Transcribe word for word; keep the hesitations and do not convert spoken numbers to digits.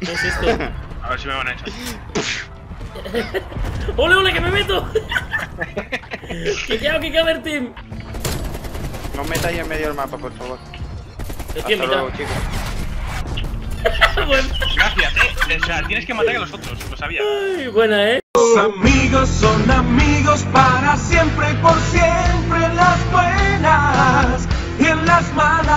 ¿Qué es esto? A ver si me van a echar. ¡Ole, ole, que me meto! ¡Quiqueado, quiqueado del team! No os metáis en medio del mapa, por favor. Estoy en Hasta mitad. luego, chicos. Bueno. Gracias, eh. O sea, tienes que matar a los otros, lo sabía. Ay, buena, ¿eh? Los amigos son amigos para siempre y por siempre en las buenas y en las malas.